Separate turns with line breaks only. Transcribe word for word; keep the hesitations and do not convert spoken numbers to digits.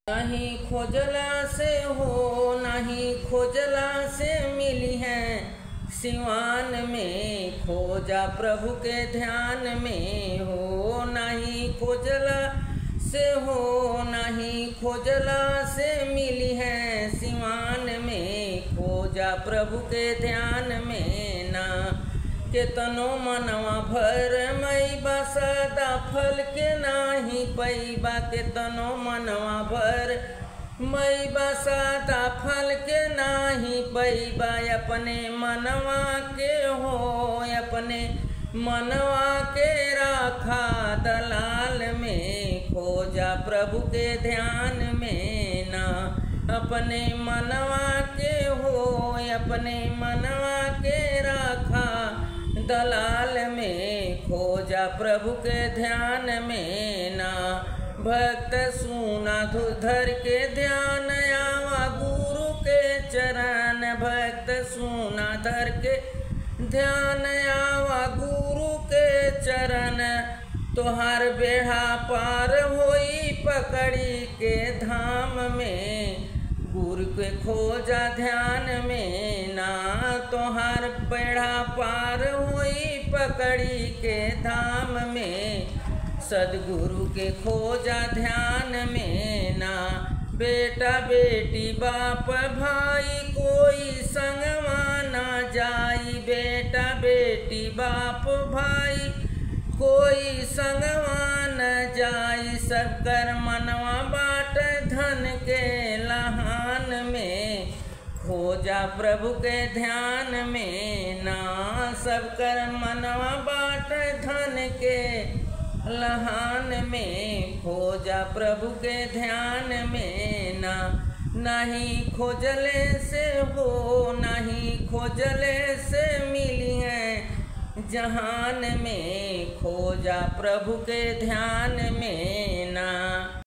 नहीं खोजला से हो नहीं खोजला से मिली है सिवान में, खोजा प्रभु के ध्यान में हो। नहीं खोजला से हो नहीं खोजला से मिली है सिवान में, खोजा प्रभु के ध्यान में ना। केतनो मनवा भर मई सदा फल के नाही पैबा, केतनो मनवा भर मई सदा फल के नाही पैबा। अपने मनवा के हो अपने मनवा के राखा दलाल में, खोजा प्रभु के ध्यान में ना। अपने मनवा के हो अपने मनवा के राखा दलाल में, खोजा प्रभु के ध्यान में ना। भक्त सुना धर के ध्यान आवा गुरु के चरण, भक्त सुना धर के ध्यान आवा गुरु के चरण। तोहार बेड़ा पार होई पकड़ी के धाम में, गुरु के खोजा ध्यान में ना। तोहार बेड़ा पार होई पकड़ी के धाम में, सदगुरु के खोजा ध्यान में ना। बेटा बेटी बाप भाई कोई संगवा ना जाई, बेटा बेटी बाप भाई कोई संगवा न जाई। सब कर मनवा बाट धन के लहान में, खोजा प्रभु के ध्यान में ना। सब कर मनवा बाट धन के लहान में, खोजा प्रभु के ध्यान में ना। नहीं खोजले से हो नहीं खोजले से मिली है जहान में, खोजा प्रभु के ध्यान में ना।